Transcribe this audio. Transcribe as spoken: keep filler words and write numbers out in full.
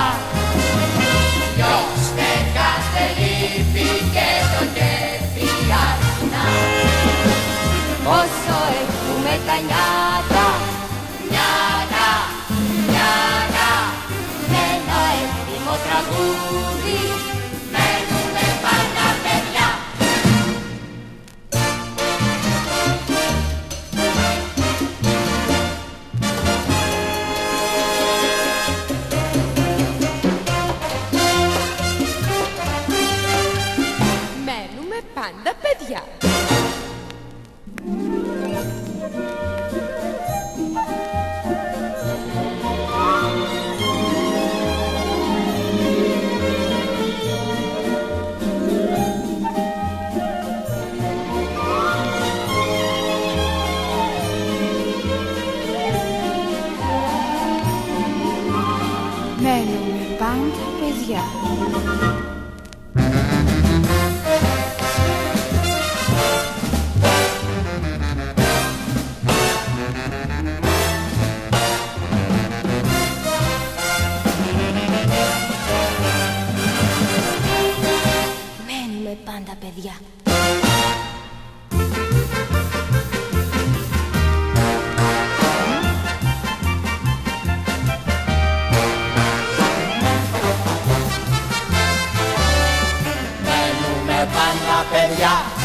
παιδιά. Ποιος κάθε λύπη και το κέφι αρνά. Όσο έχουμε τα νιάτα, νιάτα, νιάτα, με ένα έτοιμο τραγούδι μένουμε πάντα παιδιά. Μένουμε πάντα παιδιά. Μένουμε πάντα παιδιά. Μένουμε πάντα παιδιά. Μένουμε πάντα παιδιά.